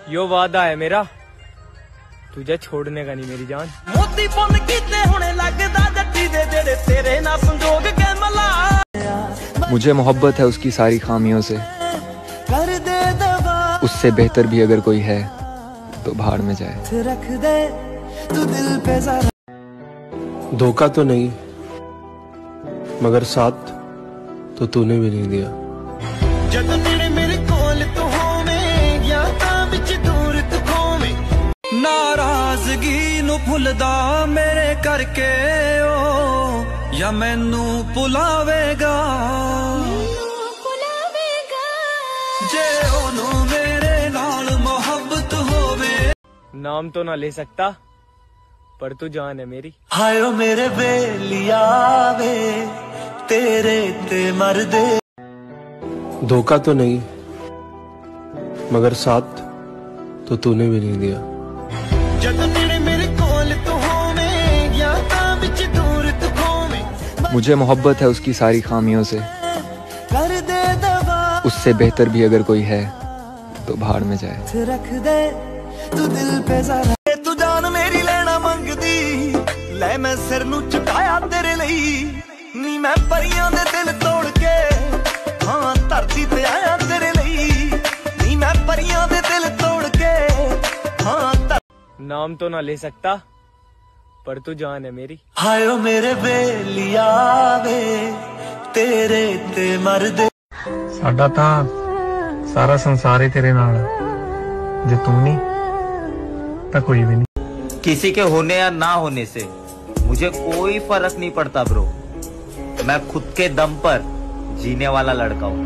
यो वादा है मेरा, तुझे छोड़ने का नहीं मेरी जान। मोती पुन कीते होने लगदा जट्टी दे जेड़े तेरे ना संजोग के मला। मुझे मोहब्बत है उसकी सारी खामियों से, उससे बेहतर भी अगर कोई है तो भाड़ में जाए। रख दे तू दिल पे जरा। धोखा तो नहीं मगर साथ तो तूने भी नहीं दिया। जद तेरे मेरे कोल तू होवें या तां विच दूर तू खोवें। नाराजगी नू भुलदा मेरे करके ओ या मैनू भुलावेगा। जे ओनू मेरे नाल मोहब्बत होवे। नाम तो ना ले सकता पर तू जान है मेरी। हाय ओ मेरे बेलिया वे तेरे ते मर दे। धोखा तो नहीं मगर साथ तो तूने भी नहीं दिया। जद तेरे मेरे कोल तू होवें या तां विच दूर तू खोवें। मुझे मोहब्बत है उसकी सारी खामियों से, कर दे दवा उससे बेहतर भी अगर कोई है तो भाड़ में जाए। रख दे तू दिल पे जरा। तू जान मेरी लेना मंगदी ले मैं सिर नू झुकाया तेरे लई। नी मैं परियां दे दिल तोड़ के हाँ धरती ते आया तेरे लई। नी मैं परियां दे दिल तोड़ के हाँ। नाम तो ना ले सकता पर तू जान है मेरी। हाय ओ मेरे बेलिया वे तेरे ते मर दे। साडा तां सारा संसार ही तेरे नाल, जे तू नहीं तो कोई भी नहीं। किसी के होने या ना होने से मुझे कोई फर्क नहीं पड़ता ब्रो। मैं खुद के दम पर जीने वाला लड़का हूँ।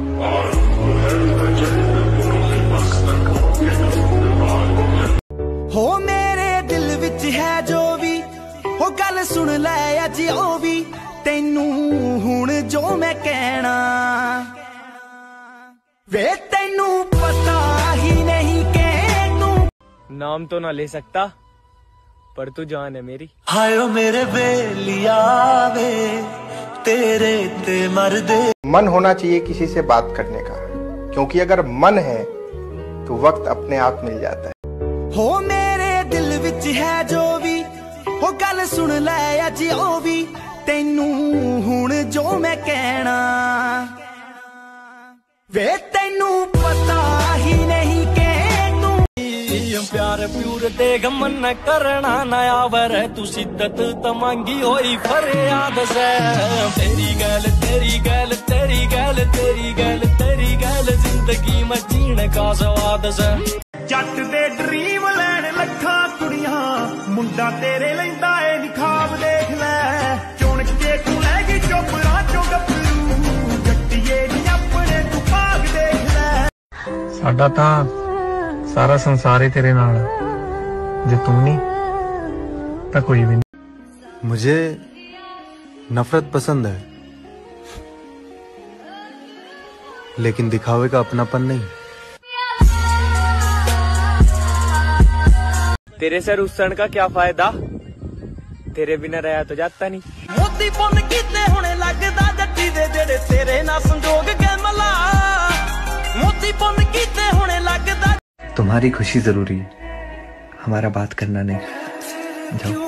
हो मेरे दिल विच है जो भी वो गल सुन ले अज ओ भी। तेनू हुण जो मैं कहना वे तेनू पता ही नहीं के तू। नाम तो ना ले सकता पर तू जान है मेरी। हाय ओ मेरे बेलिया वे तेरे ते मर दे। मन होना चाहिए किसी से बात करने का, क्योंकि अगर मन है तो वक्त अपने आप मिल जाता है। हो मेरे दिल विच है जो भी वो गल सुन ले अज ओ भी। तेनू हुण जो मैं कहना वे तेनू पता ही नहीं के तू। प्यार प्यूर दे गमन न करना नया वर तू सिद्दत तमांगी होई फरियाद से। तेरी गल तेरी गल तेरी गल तेरी गल तेरी गल जिंदगी में जीने का स्वाद से। जट दे ड्रीम लैन लखा कुड़ियां मुंडा तेरे लैंदा ए निखाब देख ले। चुन के तू लैगी चोपड़ा चो गपरू जट्टिए नी अपने तू भाग देख ले। साडा तां सारा संसार ही तेरे नाल, जे तू नहीं तो कोई भी नहीं। मुझे नफरत पसंद है लेकिन दिखावे का अपनापन नहीं। तेरे सर उसन का क्या फायदा, तेरे बिना रहा तो जाता नहीं। मोती पुन कीते होने लगदा जट्टी दे जेड़े तेरे ना संजोग के मला। मोती पुन कीते होने लगदा। तुम्हारी खुशी जरूरी है, हमारा बात करना नहीं। जाओ।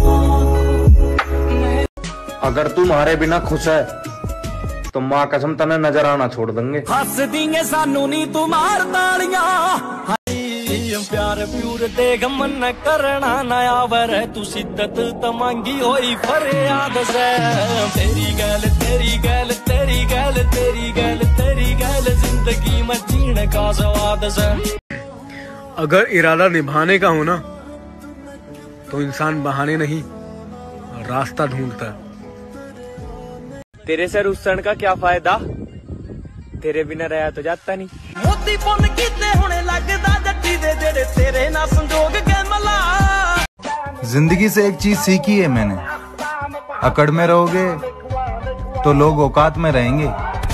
अगर तुम हमारे बिना खुश है तो माँ कसम तने नजर आना छोड़ देंगे। हस दिए सानू नी तू मार तालियां। प्यार प्यूर दे गमन न करना नया वर तू सिद्दत तमांगी होई फरियाद से। तेरी गल तेरी गल तेरी गल तेरी गल तेरी गल जिंदगी में जीने का स्वाद से। अगर इरादा निभाने का हो ना तो इंसान बहाने नहीं रास्ता ढूंढता। तेरे सर उसन का क्या फायदा, तेरे बिना रहा तो जाता नहीं। मोती पुन कीते होने लगदा जट्टी दे जेड़े तेरे ना संजोग के मला। जिंदगी से एक चीज सीखी है मैंने, अकड़ में रहोगे तो लोग औकात में रहेंगे।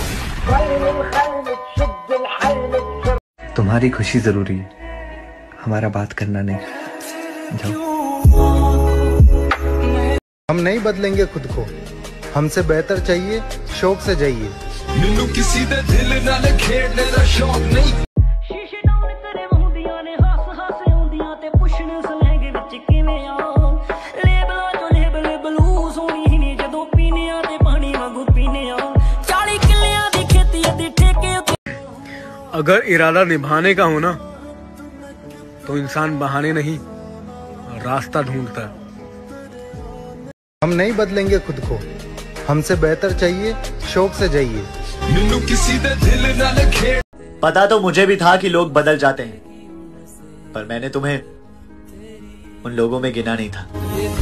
तुम्हारी खुशी जरूरी है, हमारा बात करना नहीं। जाओ। हम नहीं बदलेंगे खुद को, हमसे बेहतर चाहिए, शौक से जाइए। मैनू किसी दे दिल नाल खेडने दा शौक नहीं। शीशे डाउन तेरे मुंह दियां ने हस अगर इरादा निभाने का हो ना तो इंसान बहाने नहीं रास्ता ढूंढता है। हम नहीं बदलेंगे खुद को, हमसे बेहतर चाहिए, शौक से जाइए। पता तो मुझे भी था कि लोग बदल जाते हैं, पर मैंने तुम्हें उन लोगों में गिना नहीं था।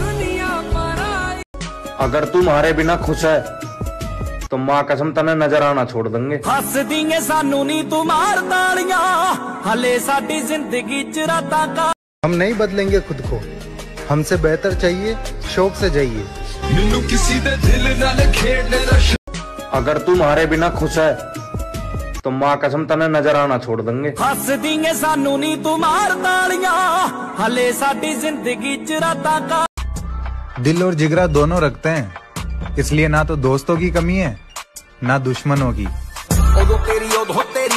अगर तू हमारे बिना खुश है तो माँ कसम तने नजर आना छोड़ देंगे। हस देंगे सानू नी तू मार तालियां, हले साडी जिंदगी च रातां का। हम नहीं बदलेंगे खुद को, हमसे बेहतर चाहिए, शौक से जाइए। अगर तू हमारे बिना खुश है तो माँ कसम तने नजर आना छोड़ देंगे। हस देंगे सानू नी तू मार तालियां, हले साडी जिंदगी च रातां का। दिल और जिगरा दोनों रखते हैं, इसलिए ना तो दोस्तों की कमी है ना दुश्मनों की।